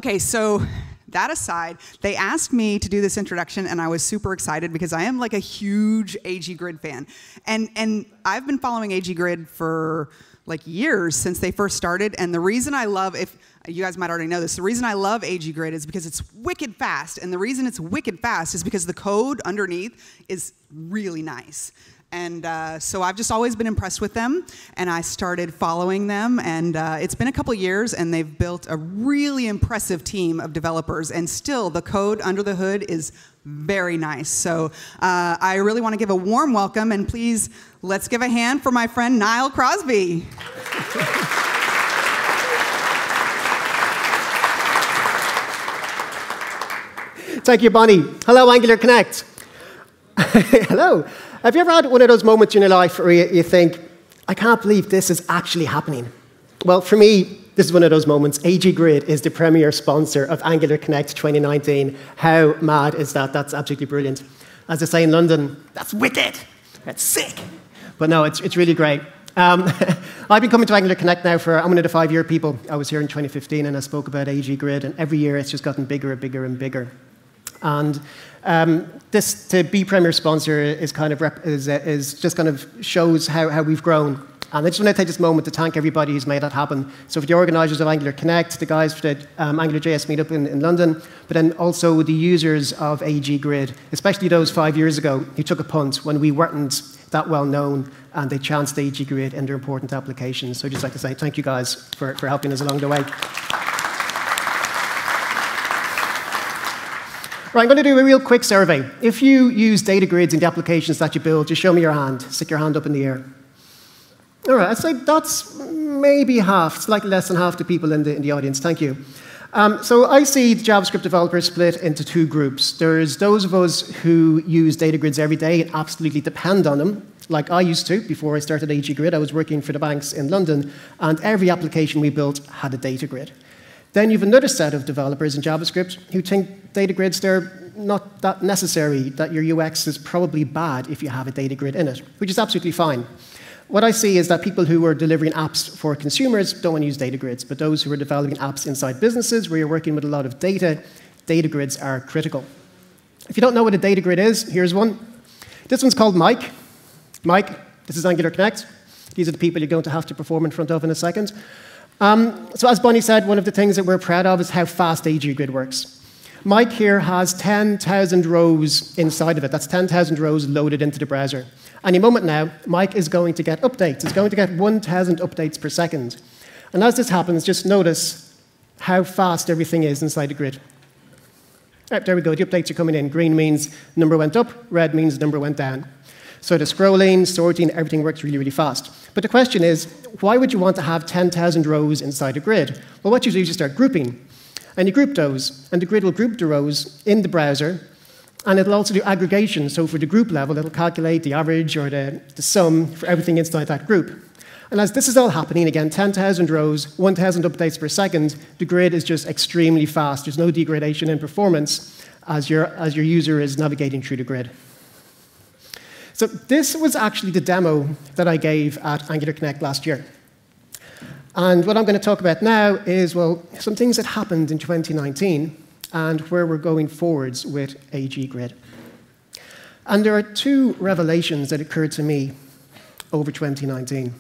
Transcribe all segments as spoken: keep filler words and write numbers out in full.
Okay, so that aside, they asked me to do this introduction, and I was super excited because I am like a huge A G Grid fan. And, and I've been following A G Grid for like years since they first started, and the reason I love, if you guys might already know this, the reason I love A G Grid is because it's wicked fast, and the reason it's wicked fast is because the code underneath is really nice. And uh, so I've just always been impressed with them, and I started following them, and uh, it's been a couple years, and they've built a really impressive team of developers, and still the code under the hood is very nice. So uh, I really want to give a warm welcome, and please, let's give a hand for my friend Niall Crosby. Thank you, Bonnie. Hello, Angular Connect. Hello. Have you ever had one of those moments in your life where you, you think, I can't believe this is actually happening? Well, for me, this is one of those moments. A G Grid is the premier sponsor of Angular Connect twenty nineteen. How mad is that? That's absolutely brilliant. As they say in London, that's wicked. That's sick. But no, it's, it's really great. Um, I've been coming to Angular Connect now for, I'm one of the five-year people. I was here in twenty fifteen, and I spoke about A G Grid, and every year it's just gotten bigger and bigger and bigger. And um, this to be premier sponsor is kind of rep, is, uh, is just kind of shows how, how we've grown. And I just want to take this moment to thank everybody who's made that happen. So for the organizers of Angular Connect, the guys for the um, Angular J S meetup in, in London, but then also the users of A G Grid, especially those five years ago who took a punt when we weren't that well known and they chanced A G Grid in their important applications. So I'd just like to say thank you guys for, for helping us along the way. Right, I'm going to do a real quick survey. If you use data grids in the applications that you build, just show me your hand. Stick your hand up in the air. All right, I'd say that's maybe half, slightly less than half the people in the, in the audience. Thank you. Um, so I see the JavaScript developers split into two groups. There's those of us who use data grids every day and absolutely depend on them, like I used to before I started A G Grid. I was working for the banks in London, and every application we built had a data grid. Then you have another set of developers in JavaScript who think data grids, they're not that necessary, that your U X is probably bad if you have a data grid in it, which is absolutely fine. What I see is that people who are delivering apps for consumers don't want to use data grids, but those who are developing apps inside businesses where you're working with a lot of data, data grids are critical. If you don't know what a data grid is, here's one. This one's called Mike. Mike, this is Angular Connect. These are the people you're going to have to perform in front of in a second. Um, so as Bonnie said, one of the things that we're proud of is how fast A G Grid works. Mike here has ten thousand rows inside of it. That's ten thousand rows loaded into the browser. Any moment now, Mike is going to get updates. It's going to get one thousand updates per second. And as this happens, just notice how fast everything is inside the grid. Right, there we go. The updates are coming in. Green means number went up. Red means number went down. So the scrolling, sorting, everything works really, really fast. But the question is, why would you want to have ten thousand rows inside a grid? Well, what you do is you start grouping. And you group those, and the grid will group the rows in the browser, and it'll also do aggregation. So for the group level, it'll calculate the average or the, the sum for everything inside that group. And as this is all happening, again, ten thousand rows, one thousand updates per second, the grid is just extremely fast. There's no degradation in performance as your, as your user is navigating through the grid. So this was actually the demo that I gave at Angular Connect last year. And what I'm going to talk about now is, well, some things that happened in twenty nineteen and where we're going forwards with A G Grid. And there are two revelations that occurred to me over twenty nineteen.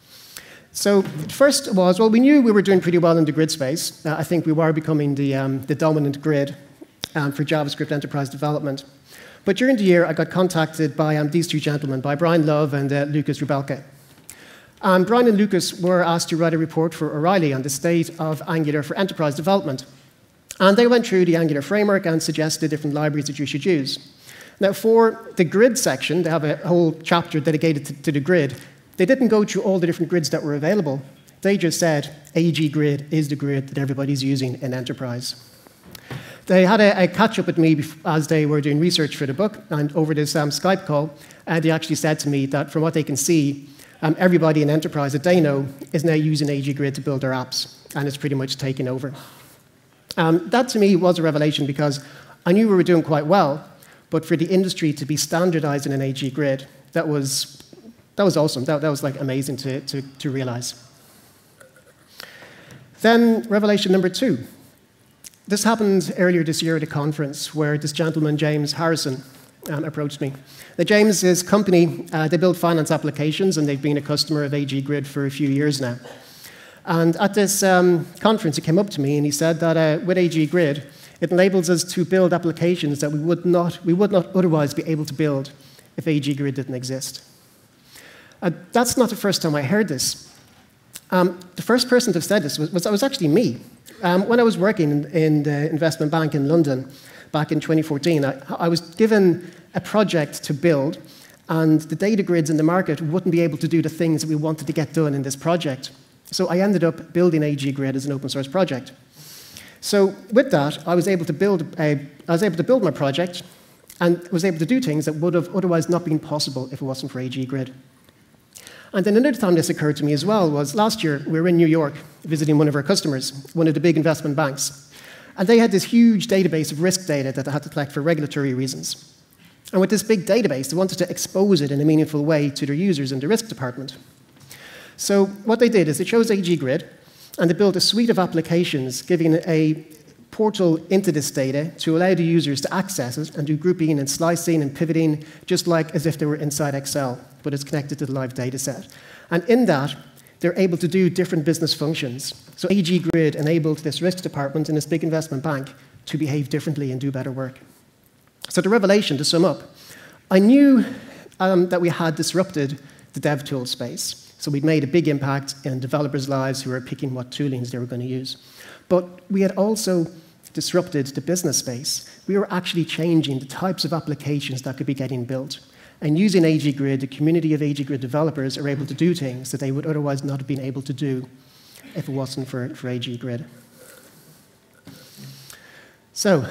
So first was, well, we knew we were doing pretty well in the grid space. Uh, I think we were becoming the, um, the dominant grid um, for JavaScript enterprise development. But during the year, I got contacted by um, these two gentlemen, by Brian Love and uh, Lucas Rubelka. Um, Brian and Lucas were asked to write a report for O'Reilly on the state of Angular for enterprise development. And they went through the Angular framework and suggested different libraries that you should use. Now, for the grid section, they have a whole chapter dedicated to, to the grid. They didn't go through all the different grids that were available. They just said, A G Grid is the grid that everybody's using in enterprise. They had a, a catch-up with me as they were doing research for the book, and over this um, Skype call, and they actually said to me that from what they can see, Um, everybody in enterprise that they know is now using A G Grid to build their apps, and it's pretty much taken over. Um, that, to me, was a revelation because I knew we were doing quite well, but for the industry to be standardizing an A G Grid, that was, that was awesome. That, that was like amazing to, to, to realize. Then revelation number two. this happened earlier this year at a conference where this gentleman, James Harrison, um, approached me. Now, James's company, uh, they build finance applications, and they've been a customer of A G Grid for a few years now. And at this um, conference, he came up to me and he said that uh, with A G Grid, it enables us to build applications that we would not, we would not otherwise be able to build if A G Grid didn't exist. Uh, that's not the first time I heard this. Um, the first person to have said this was, was, was actually me. Um, when I was working in, in the investment bank in London back in twenty fourteen, I, I was given a project to build, and the data grids in the market wouldn't be able to do the things that we wanted to get done in this project. So I ended up building A G Grid as an open source project. So with that, I was able to build a, I was able to build my project and was able to do things that would have otherwise not been possible if it wasn't for A G Grid. And then another time this occurred to me as well was last year we were in New York visiting one of our customers, one of the big investment banks. And they had this huge database of risk data that they had to collect for regulatory reasons. And with this big database, they wanted to expose it in a meaningful way to their users in the risk department. So what they did is they chose A G Grid, and they built a suite of applications giving a portal into this data to allow the users to access it and do grouping and slicing and pivoting, just like as if they were inside Excel, but it's connected to the live data set. And in that, they're able to do different business functions. So A G Grid enabled this risk department in this big investment bank to behave differently and do better work. So the revelation, to sum up, I knew um, that we had disrupted the dev tool space. So we'd made a big impact in developers' lives who were picking what toolings they were going to use. But we had also disrupted the business space. We were actually changing the types of applications that could be getting built. And using A G Grid, the community of A G Grid developers are able to do things that they would otherwise not have been able to do if it wasn't for, for A G Grid. So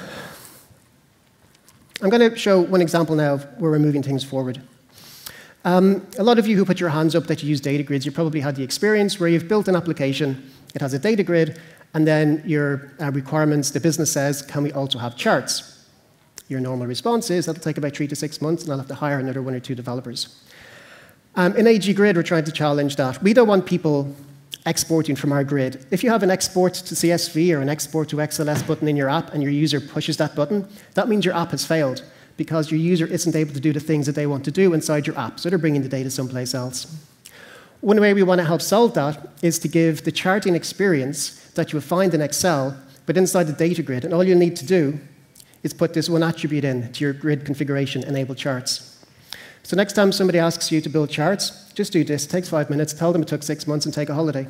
I'm going to show one example now of where we're moving things forward. Um, a lot of you who put your hands up that you use data grids, you probably had the experience where you've built an application, it has a data grid, and then your uh, requirements, the business says, can we also have charts? Your normal response is, that'll take about three to six months, and I'll have to hire another one or two developers. Um, in A G Grid, we're trying to challenge that. We don't want people exporting from our grid. If you have an export to C S V or an export to X L S button in your app, and your user pushes that button, that means your app has failed, because your user isn't able to do the things that they want to do inside your app, so they're bringing the data someplace else. One way we want to help solve that is to give the charting experience that you will find in Excel, but inside the data grid, and all you need to do is put this one attribute in to your grid configuration, enable charts. So next time somebody asks you to build charts, just do this. It takes five minutes, tell them it took six months, and take a holiday.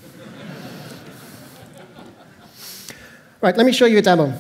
Right, let me show you a demo.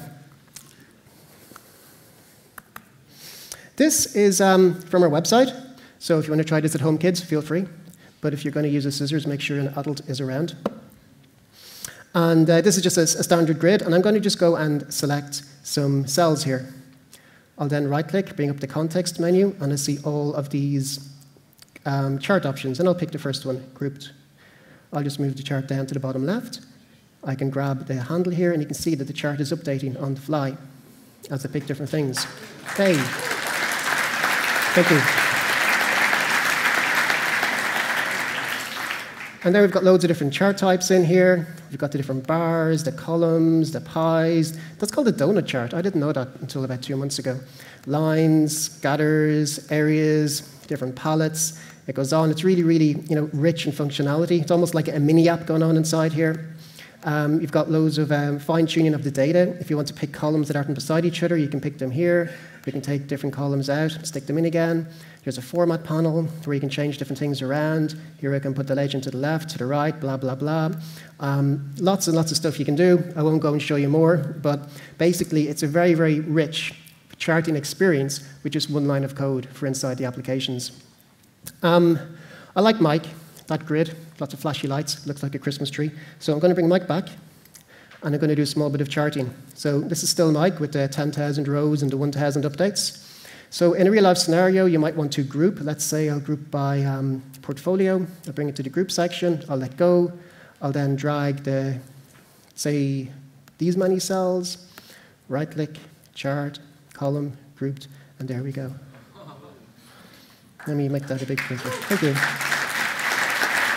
This is um, from our website, so if you want to try this at home, kids, feel free. But if you're going to use a scissors, make sure an adult is around. And uh, this is just a, a standard grid, and I'm going to just go and select some cells here. I'll then right-click, bring up the context menu, and I see all of these um, chart options, and I'll pick the first one, grouped. I'll just move the chart down to the bottom left. I can grab the handle here, and you can see that the chart is updating on the fly as I pick different things. Okay. Thank you. And then we've got loads of different chart types in here. We've got the different bars, the columns, the pies. That's called a donut chart. I didn't know that until about two months ago. Lines, scatters, areas, different palettes. It goes on. It's really, really you know, rich in functionality. It's almost like a mini app going on inside here. Um, you've got loads of um, fine-tuning of the data. If you want to pick columns that aren't beside each other, you can pick them here. We can take different columns out, stick them in again. Here's a format panel where you can change different things around. Here I can put the legend to the left, to the right, blah, blah, blah. Um, lots and lots of stuff you can do. I won't go and show you more, but basically it's a very, very rich charting experience with just one line of code for inside the applications. Um, I like Mike, that grid, lots of flashy lights, looks like a Christmas tree. So I'm going to bring Mike back, and I'm going to do a small bit of charting. So this is still Mike with the ten thousand rows and the one thousand updates. So in a real-life scenario, you might want to group. Let's say I'll group by um, portfolio. I'll bring it to the group section. I'll let go. I'll then drag the, say, these many cells, right-click, chart, column, grouped, and there we go. Let me make that a big picture. Thank you.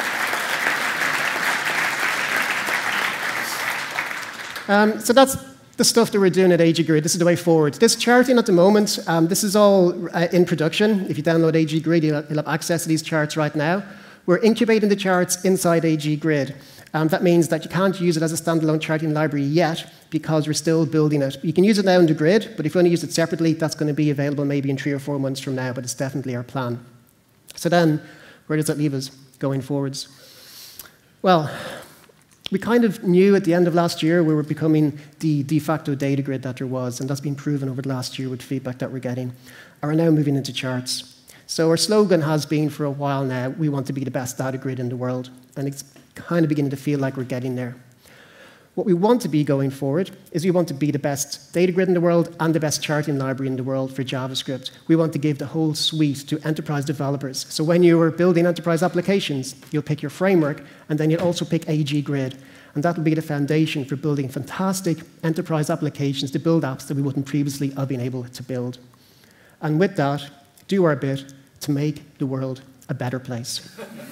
Um, so that's the stuff that we're doing at A G Grid. This is the way forward. This charting at the moment, um, this is all uh, in production. If you download A G Grid, you'll, you'll have access to these charts right now. We're incubating the charts inside A G Grid. Um, that means that you can't use it as a standalone charting library yet because we're still building it. You can use it now in the grid, but if you want to use it separately, that's going to be available maybe in three or four months from now, but it's definitely our plan. So then, where does that leave us going forwards? Well, we kind of knew at the end of last year we were becoming the de facto data grid that there was, and that's been proven over the last year with feedback that we're getting. And we're now moving into charts. So our slogan has been for a while now, we want to be the best data grid in the world, and it's kind of beginning to feel like we're getting there. What we want to be going forward is we want to be the best data grid in the world and the best charting library in the world for JavaScript. We want to give the whole suite to enterprise developers. So when you are building enterprise applications, you'll pick your framework, and then you'll also pick A G Grid. And that will be the foundation for building fantastic enterprise applications to build apps that we wouldn't previously have been able to build. And with that, do our bit to make the world a better place.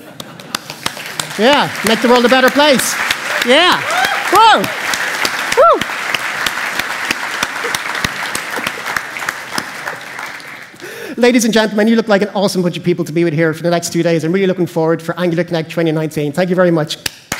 Yeah, make the world a better place. Yeah. Whoa. Woo. Ladies and gentlemen, you look like an awesome bunch of people to be with here for the next two days. I'm really looking forward for Angular Connect twenty nineteen. Thank you very much.